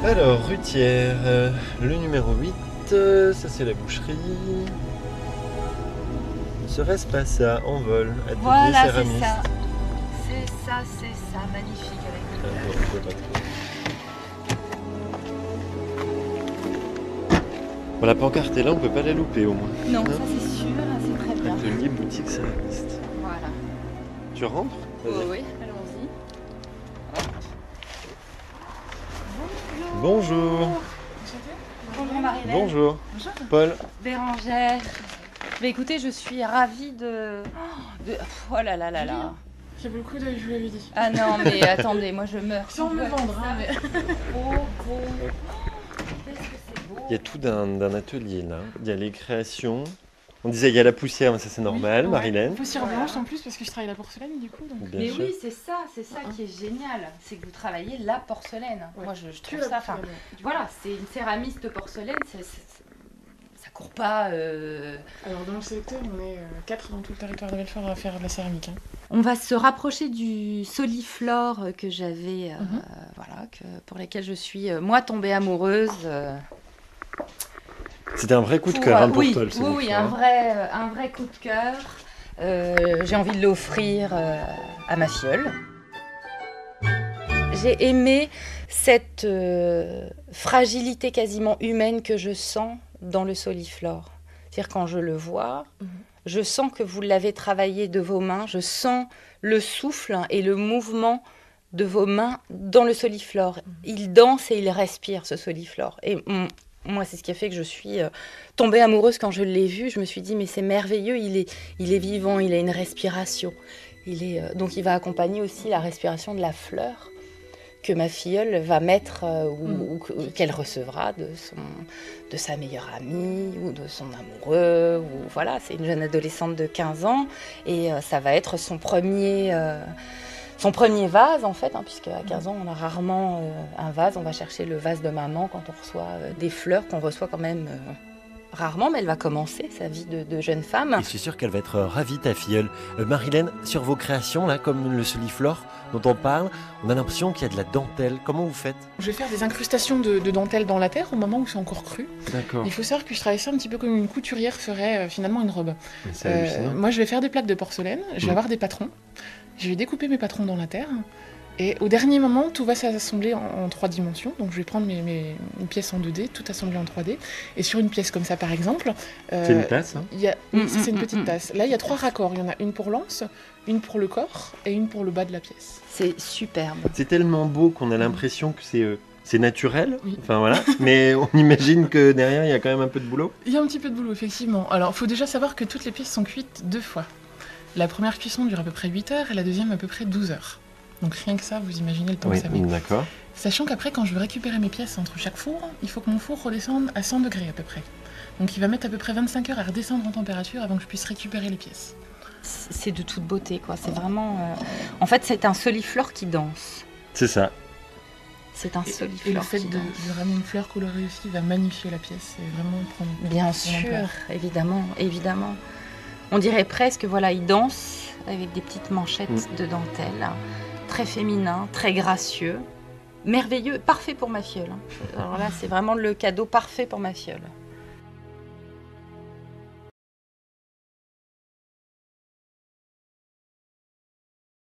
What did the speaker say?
Alors, Rutière, le numéro 8, ça c'est la boucherie. Serait-ce pas ça, en vol, atelier Voilà, c'est céramiste. ça. C'est ça, magnifique avec Ah, les non, fleurs. je vois pas trop. Bon, la pancarte est là, on peut pas la louper au moins. Non, ça c'est sûr, c'est très bien. Atelier boutique céramiste. Voilà. Tu rentres? Oui, Vas-y. oui, allons-y. Bonjour. Bonjour Marilène. Bonjour. Bonjour. Paul. Bérangère. Bah, écoutez, je suis ravie Oh là là là là. J'ai beaucoup d'œil, je vous l'avais dit. Ah non, mais attendez, moi je meurs. Sans me vendre, hein, mais... Trop beau. Qu'est-ce que c'est beau. Il y a tout d'un atelier là. Il y a les créations. On disait il y a la poussière, mais ça c'est normal, Ouais. Marilène. Poussière blanche en plus parce que je travaille la porcelaine du coup. Donc... Bien Mais sûr. oui, c'est ça qui est génial. C'est que vous travaillez la porcelaine. Ouais. Moi je Que trouve la ça. porcelaine, ouais. Voilà, c'est une céramiste porcelaine. Ça court pas. Alors dans le secteur, on est 4 dans tout le territoire de Belfort à faire de la céramique. Hein. On va se rapprocher du soliflore que j'avais, pour lesquels je suis moi tombée amoureuse. C'était un vrai coup de cœur hein, pour oui, toi, le oui, soliflore. un vrai coup de cœur. J'ai envie de l'offrir à ma filleule. J'ai aimé cette fragilité quasiment humaine que je sens dans le soliflore. C'est-à-dire quand je le vois, je sens que vous l'avez travaillé de vos mains, je sens le souffle et le mouvement de vos mains dans le soliflore. Il danse et il respire, ce soliflore. Et moi, c'est ce qui a fait que je suis tombée amoureuse quand je l'ai vu. Je me suis dit, mais c'est merveilleux, il est vivant, il a une respiration. Donc il va accompagner aussi la respiration de la fleur que ma filleule va mettre ou qu'elle recevra de sa meilleure amie ou de son amoureux. Ou, voilà, c'est une jeune adolescente de 15 ans et ça va être son premier vase en fait, hein, puisque à 15 ans on a rarement un vase. On va chercher le vase de maman quand on reçoit des fleurs qu'on reçoit quand même rarement, mais elle va commencer sa vie de jeune femme. Et je suis sûr qu'elle va être ravie, ta filleule. Marilène, sur vos créations, là, comme le soliflore dont on parle, on a l'impression qu'il y a de la dentelle. Comment vous faites? Je vais faire des incrustations de dentelle dans la terre au moment où c'est encore cru. D'accord. Il faut savoir que je travaille ça un petit peu comme une couturière ferait finalement une robe. C'est hallucinant. Moi je vais faire des plaques de porcelaine, je vais avoir des patrons. Je vais découper mes patrons dans la terre. Et au dernier moment, tout va s'assembler en 3 dimensions. Donc je vais prendre mes pièces en 2D, tout assembler en 3D. Et sur une pièce comme ça, par exemple... C'est une tasse, hein? Oui, ça, c'est une petite tasse. Là, il y a 3 raccords. Il y en a une pour l'anse, une pour le corps et une pour le bas de la pièce. C'est superbe. C'est tellement beau qu'on a l'impression que c'est naturel. Oui. Enfin voilà. Mais on imagine que derrière, il y a quand même un peu de boulot. Il y a un petit peu de boulot, effectivement. Alors, il faut déjà savoir que toutes les pièces sont cuites 2 fois. La première cuisson dure à peu près 8 heures et la deuxième à peu près 12 heures. Donc rien que ça, vous imaginez le temps que ça met. D'accord. Sachant qu'après, quand je veux récupérer mes pièces entre chaque four, il faut que mon four redescende à 100 degrés à peu près. Donc il va mettre à peu près 25 heures à redescendre en température avant que je puisse récupérer les pièces. C'est de toute beauté, quoi. C'est vraiment... En fait, c'est un soliflore qui danse. C'est ça. C'est un Et soliflore le fait qui de danse. ramener une fleur colorée aussi va magnifier la pièce et vraiment prendre... Bien prendre sûr, ampleur. évidemment. On dirait presque, voilà, il danse avec des petites manchettes de dentelle. Très féminin, très gracieux. Merveilleux, parfait pour ma filleule. Alors là, c'est vraiment le cadeau parfait pour ma filleule.